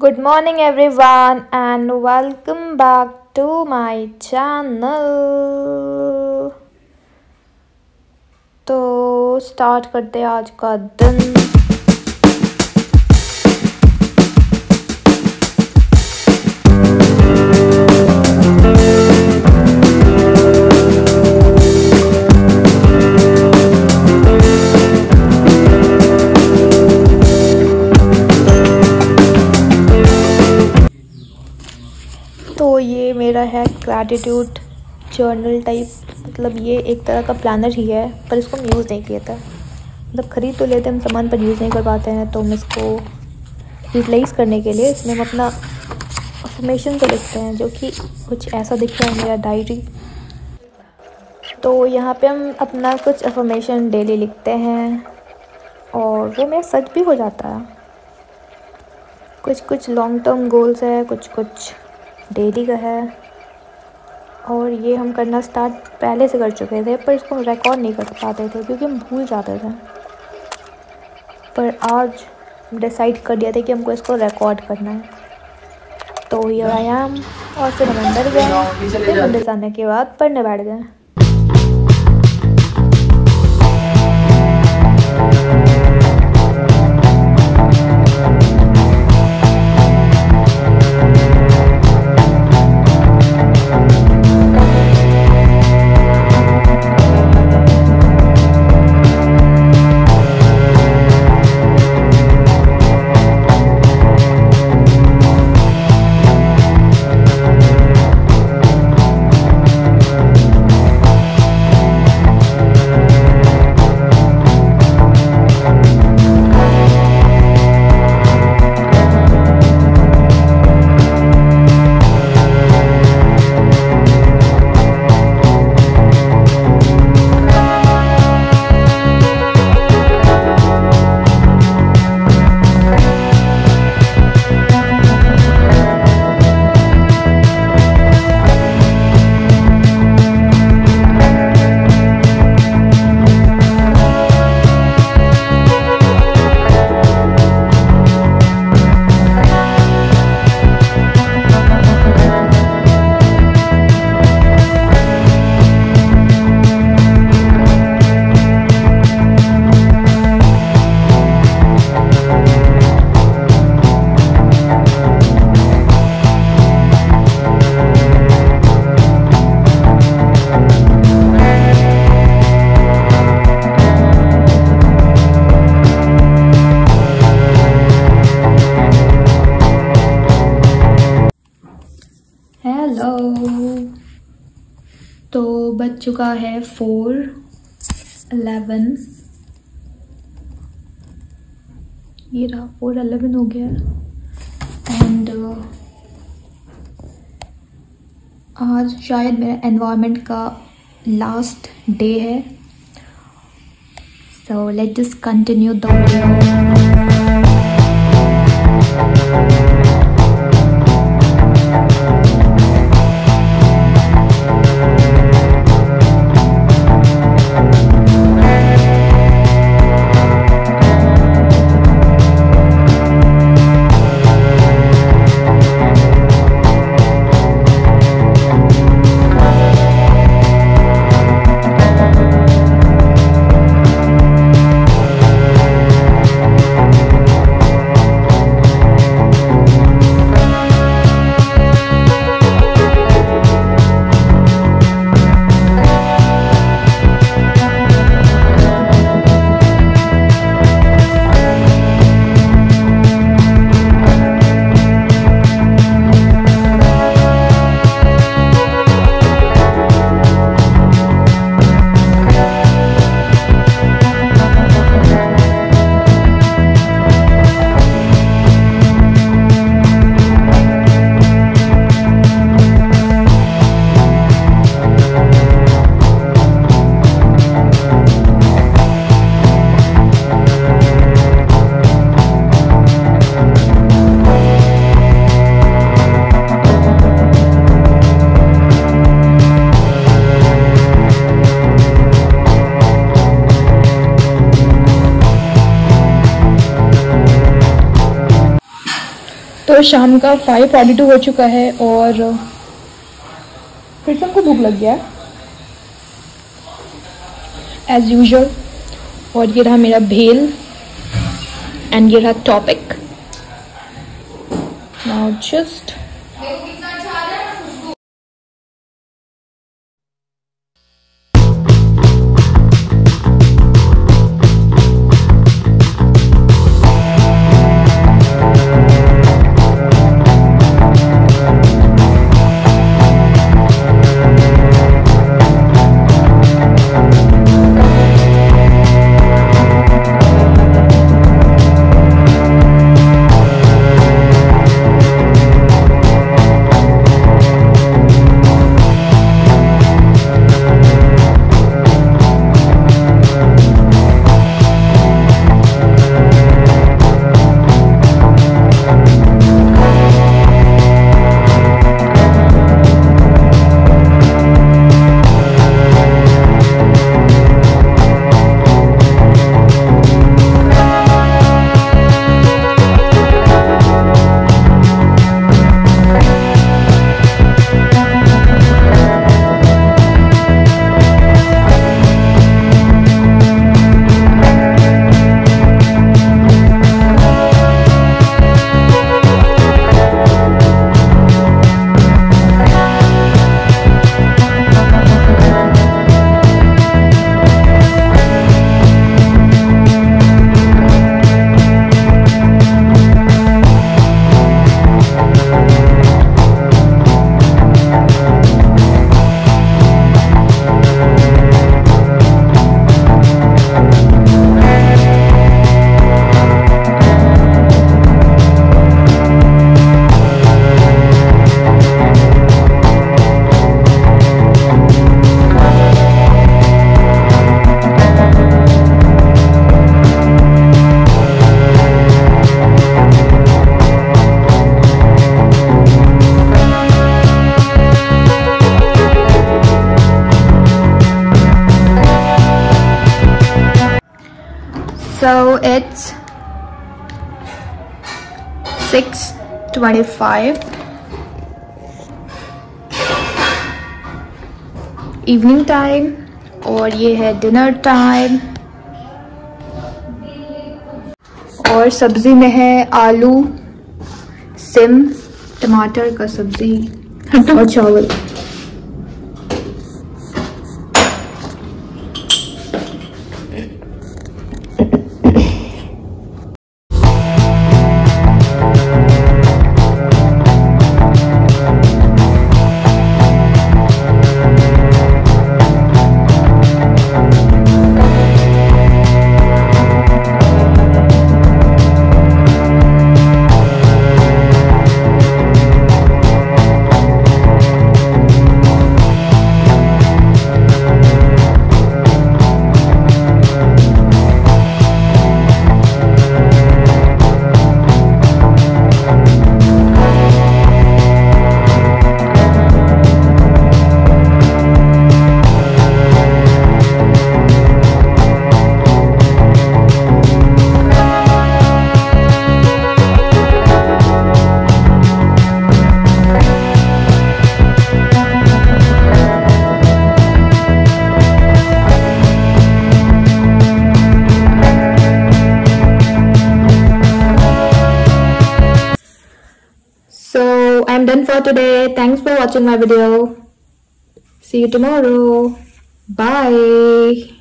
Good morning everyone and welcome back to my channel। तो start करते हैं आज का दिन। तो ये मेरा है ग्रैटिट्यूड जर्नल टाइप, मतलब ये एक तरह का प्लानर ही है, पर इसको हम यूज़ नहीं किया था। मतलब ख़रीद तो लेते हम सामान पर यूज़ नहीं कर पाते हैं, तो हम इसको यूटिलाइज़ करने के लिए इसमें हम अपना अफर्मेशन तो लिखते हैं, जो कि कुछ ऐसा दिख रहा है मेरा डायरी। तो यहाँ पे हम अपना कुछ अफर्मेशन डेली लिखते हैं और वो मेरा सच भी हो जाता है। कुछ लॉन्ग टर्म गोल्स है, कुछ डेली का है, और ये हम करना स्टार्ट पहले से कर चुके थे, पर इसको रिकॉर्ड नहीं कर पाते थे क्योंकि हम भूल जाते थे। पर आज डिसाइड कर दिया था कि हमको इसको रिकॉर्ड करना है। तो हियर आई एम, और फिर हम अंदर गए। फिर अंदर जाने के बाद पढ़ने बैठ गए। तो बज चुका है 4:11। ये रहा 4:11 हो गया। एंड आज शायद मेरा एनवायरनमेंट का लास्ट डे है। So let's just continue the video. तो शाम का 5:42 हो चुका है और फिर से हमको भूख लग गया एज यूजुअल। और ये रहा मेरा भेल एंड ये रहा topic. Now just So it's 6:25 evening time और ये है डिनर टाइम। और सब्जी में है आलू, सिम, टमाटर का सब्जी और चावल। I'm done for today. Thanks for watching my video. See you tomorrow. Bye.